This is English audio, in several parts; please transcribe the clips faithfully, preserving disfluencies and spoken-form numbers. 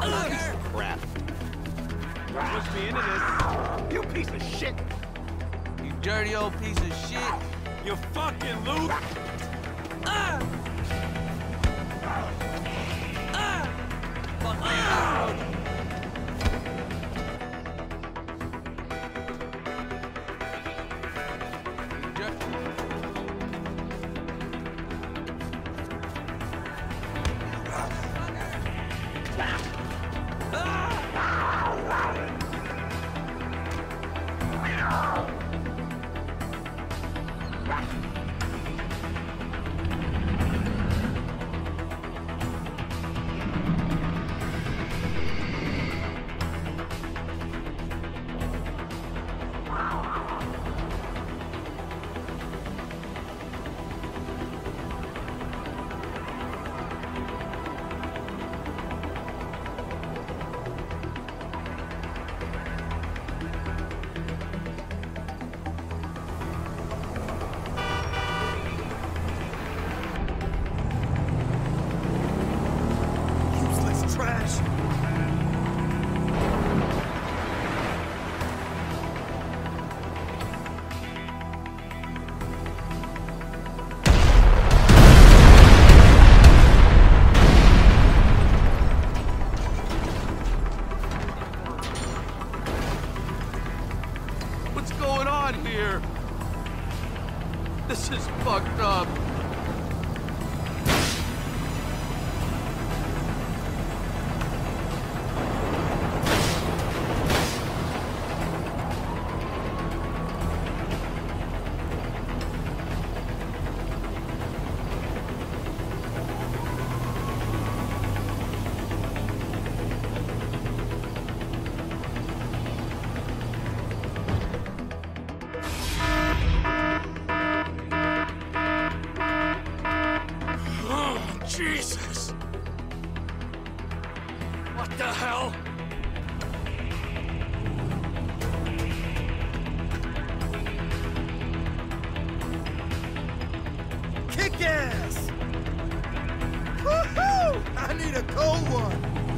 Piece of crap. Push me into this. You piece of shit. You dirty old piece of shit. You fucking loot. Ah! Ah! Fuck ah! Here. This is fucked up. Jesus! What the hell? Kick ass! Woohoo! I need a cold one!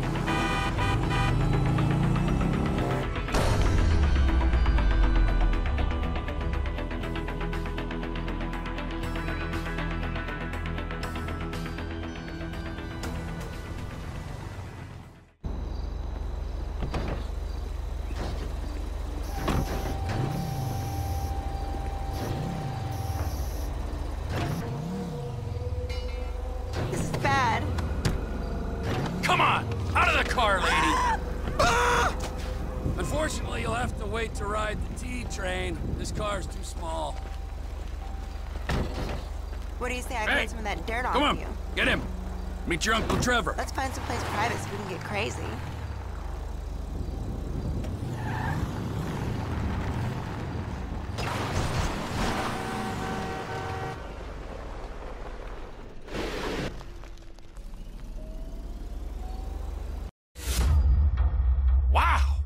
Come on! Out of the car, lady! Unfortunately, you'll have to wait to ride the T train. This car's too small. What do you say I Hey, clean some of that dirt off come on, you? get him! Meet your Uncle Trevor. Let's find some place private so we can get crazy. Wow!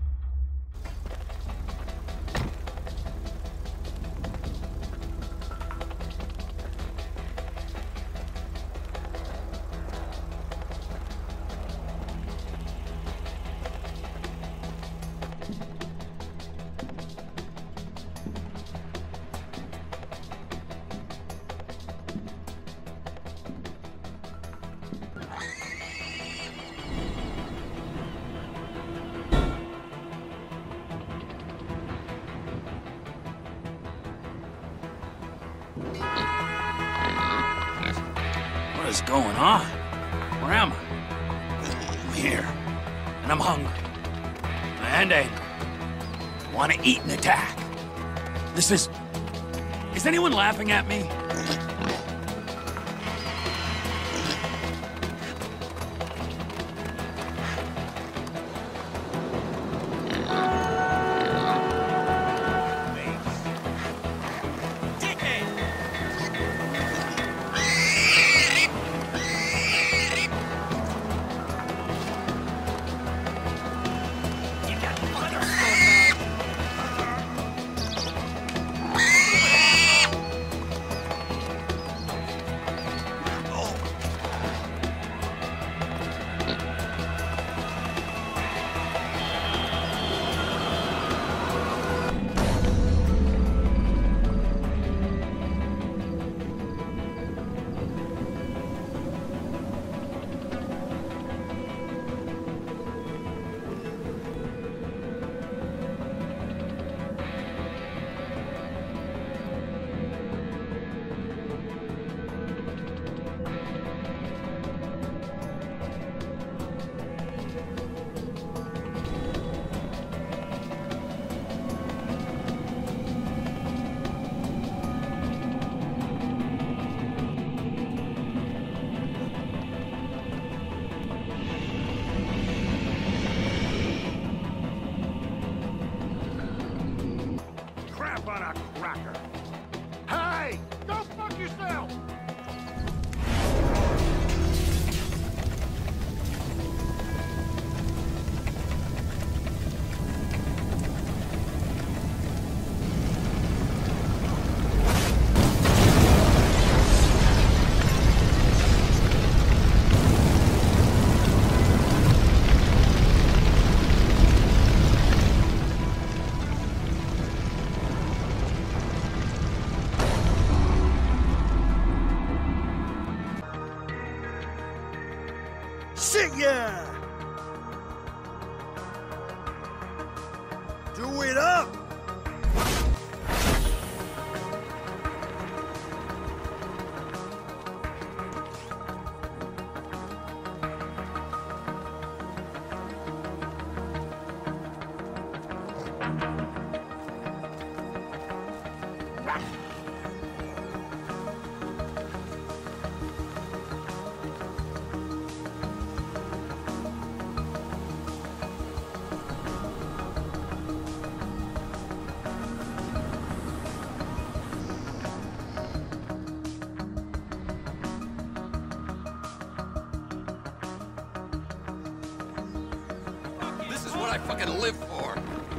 What is going on? Where am I? I'm here, and I'm hungry, and angry. I want to eat and attack. This is... Is anyone laughing at me? yourself! Shit, yeah! Do it up! This is what I fucking live for.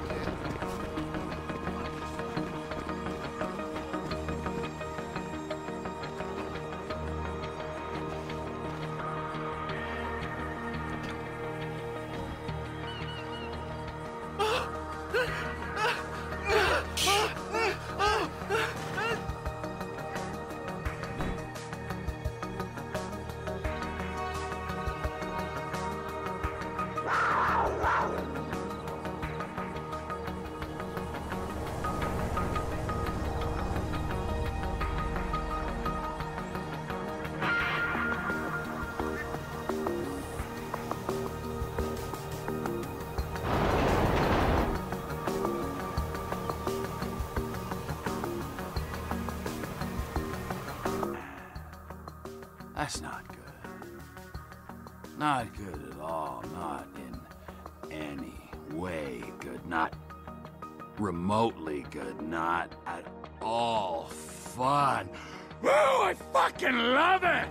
That's not good. Not good at all. Not in any way good. Not remotely good. Not at all fun. Woo! I fucking love it!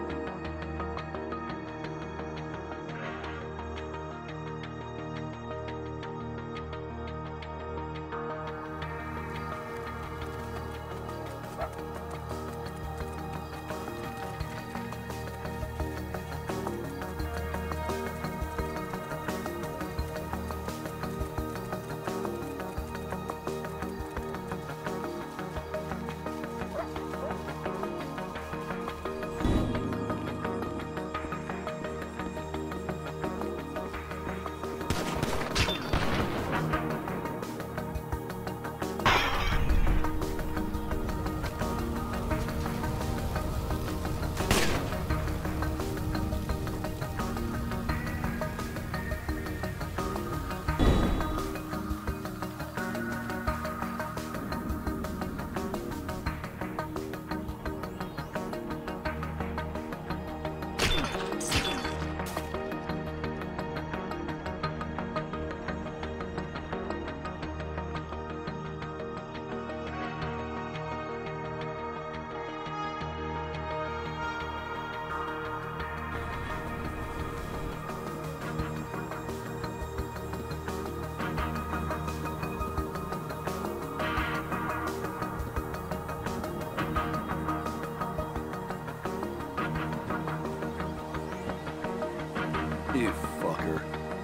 You fucker.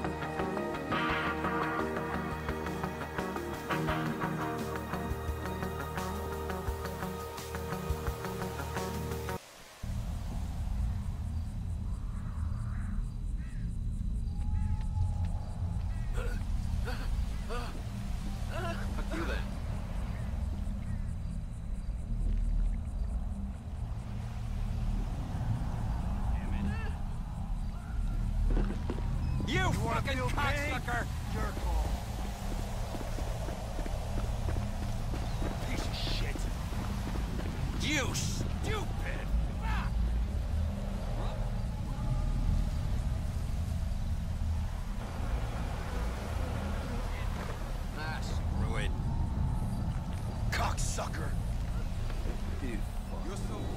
Fuck you then. You fucking cocksucker! Jerk off. Piece of shit. You stupid! Ah, screw it. Cocksucker. You fucker. You're so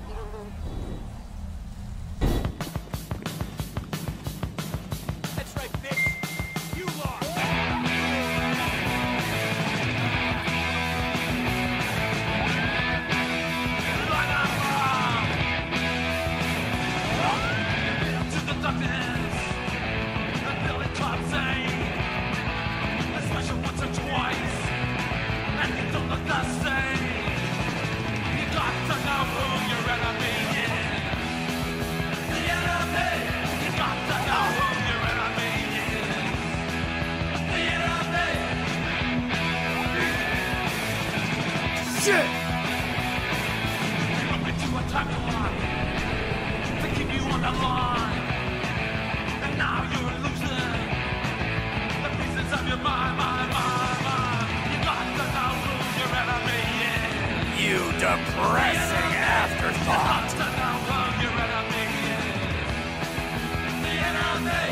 time you want to keep you on the line. And now you're losing the pieces of your mind, mind, mind, mind. You got to know who your enemy is. You depressing afterthought. You got to know who your enemy is. The enemy.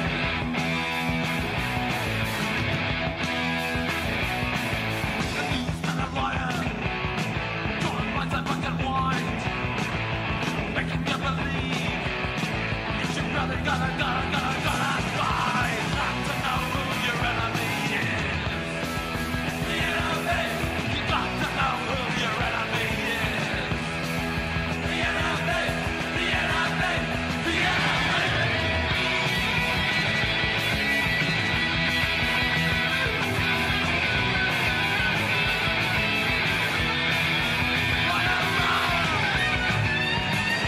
The newsmen are lying. Drawing lines on black and white. Making you believe that you really gotta, gotta, gotta, gotta fight. Got to know who your enemy is. The enemy. You got to know who your enemy is. The enemy. The enemy. The enemy. Run around.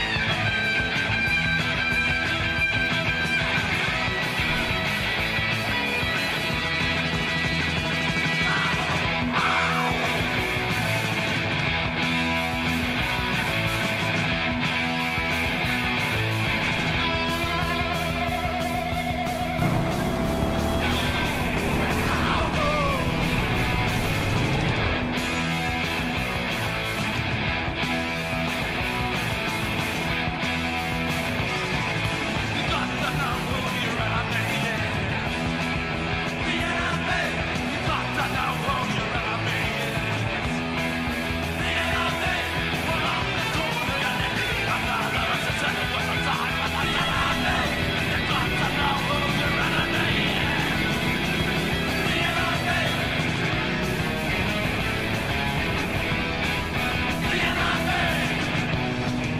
You got to know who your enemy is. The enemy. You got to know who your enemy is. The enemy. Well, I'm the tool of your enemy. I'm not the rest of the time, but the enemy. You got to know who your enemy is. The enemy. The enemy.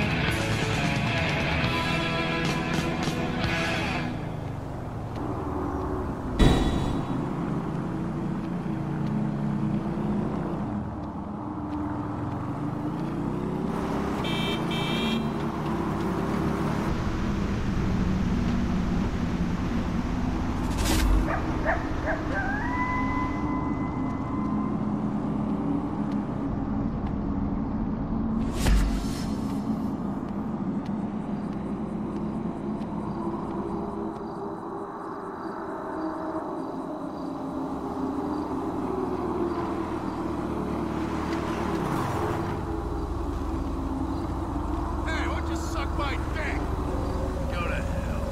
Hey, why don't you suck my dick? Go to hell.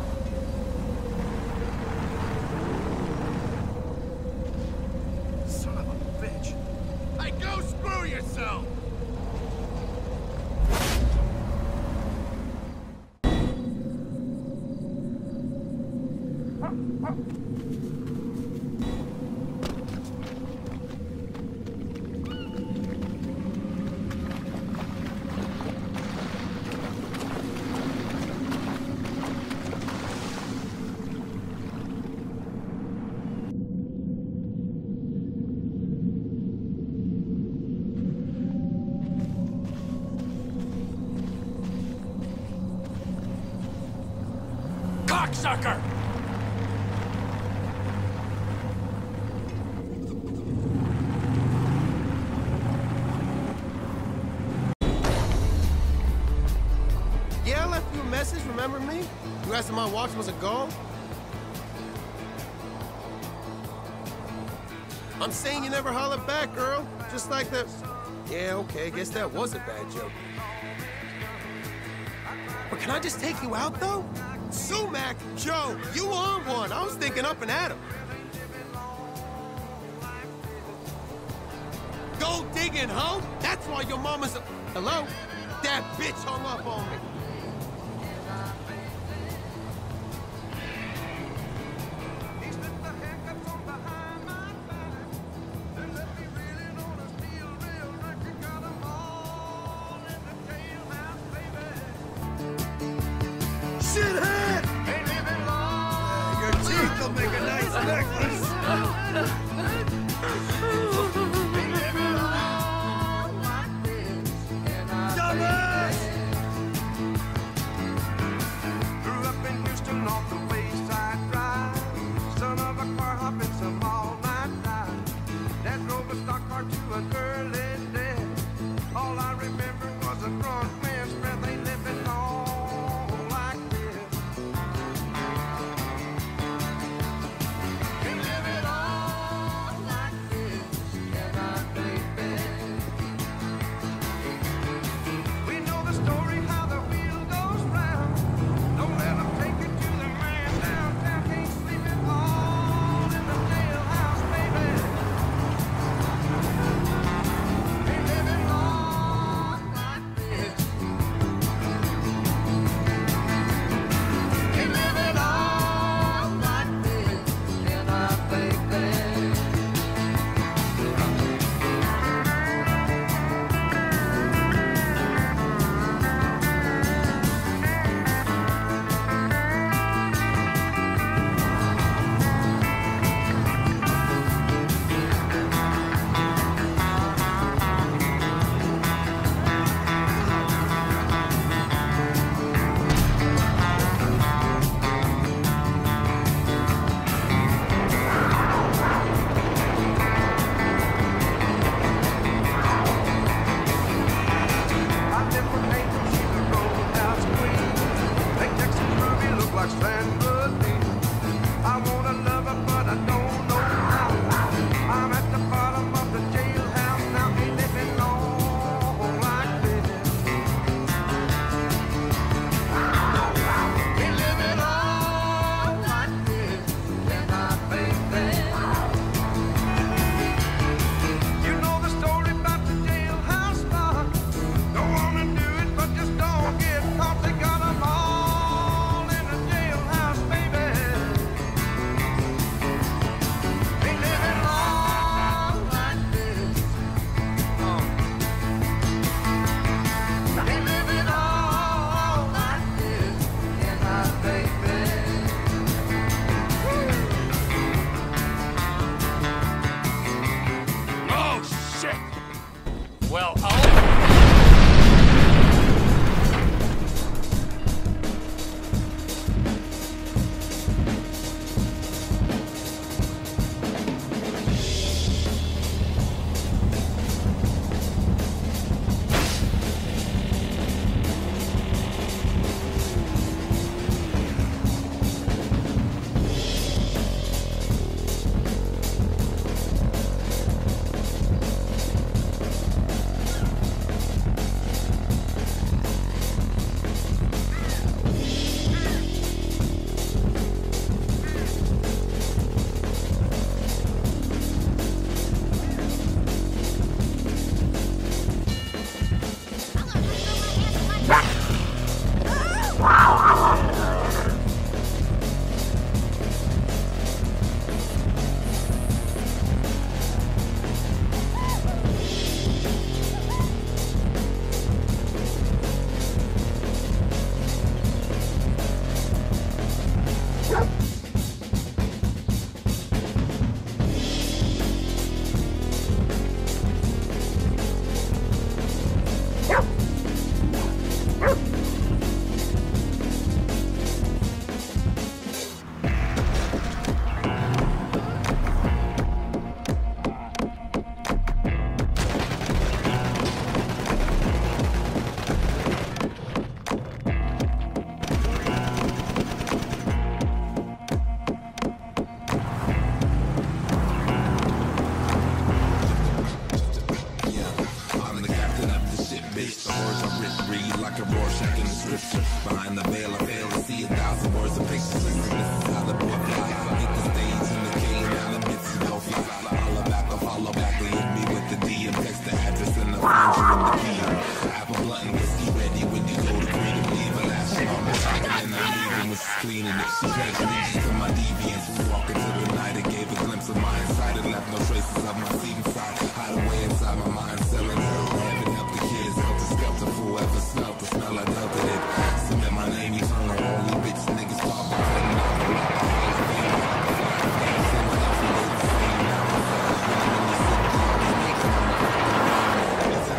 Son of a bitch. Hey, go screw yourself! Cocksucker! Yeah, I left you a message, remember me? You asked if my watch was a gold? I'm saying you never hollered back, girl. Just like the... Yeah, okay, guess that was a bad joke. But can I just take you out, though? Sumac, Joe, you on one. I was thinking up and at him. Go digging, ho? That's why your mama's a... Hello? That bitch hung up on me. Shithead! Yeah, your teeth will make a nice necklace. Dumbass! rip breed like a Rorschach in the scripture. Behind the veil, I fail to see a thousand words of pictures. Listen, this is how the boy fly. Hit the stage in the king, now the bits is no fly. Follow back, I follow back, they hit me with the D M. Text the address and I'll find you in the P M. Apple blunt and whiskey ready when you go to freedom. Leave a last on the top and I'm leaving with cleaning it. She pledged allegiance to my deviance. We walk into the night, it gave a glimpse of my inside. It left no traces of my seat inside. Hide away inside my mind, selling her. Heaven help the kids, help the skelter. Whoever smelt the smell, I dealt with it. Submit my name, eternal. Only bitch niggas pop by cutting out the rock. I hall of fame, I like a fly fan. Say my life, you know the same. Now I'm fast, when I'm in the city, I'll be making my mind. It's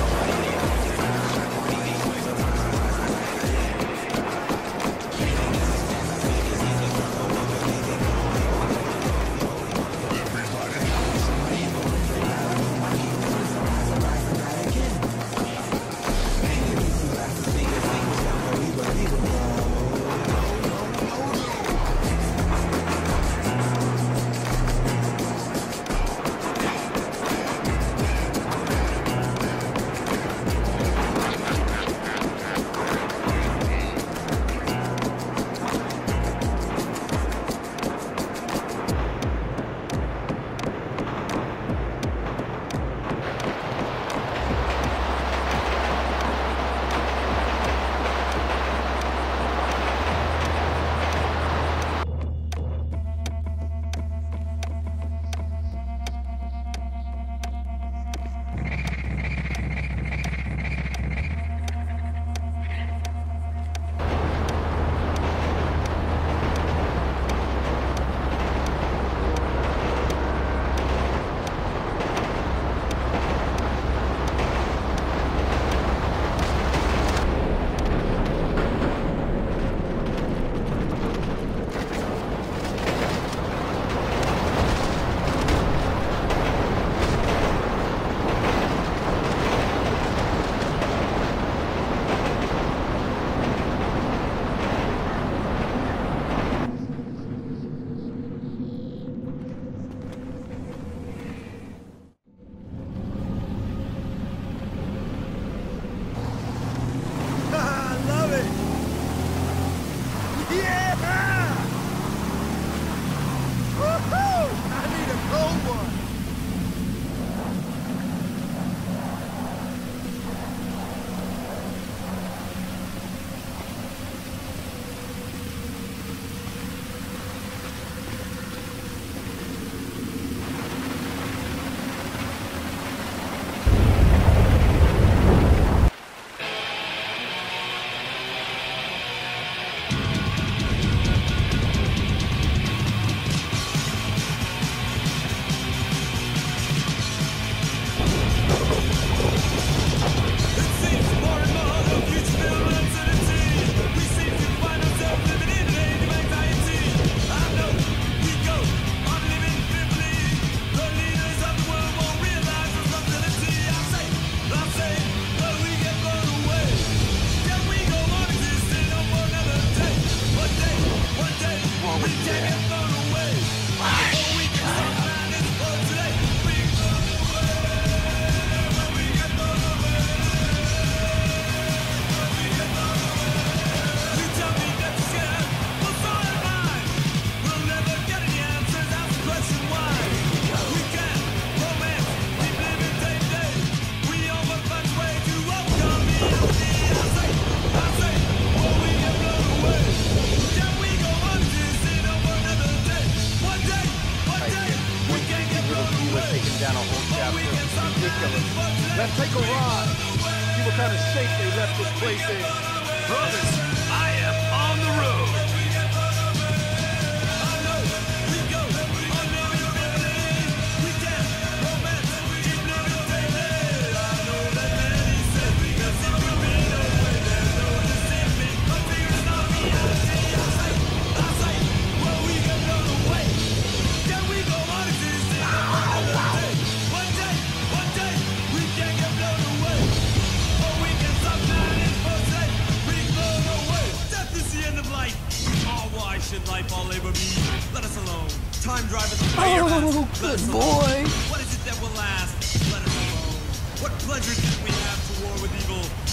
Let's take a ride. See what kind of shape they left this place in. Brothers, I am on the road. Life all labor be. Let us alone. Time driveth the Oh, good boy. What is it that will last? Let us alone. What pleasure did we have to war with evil?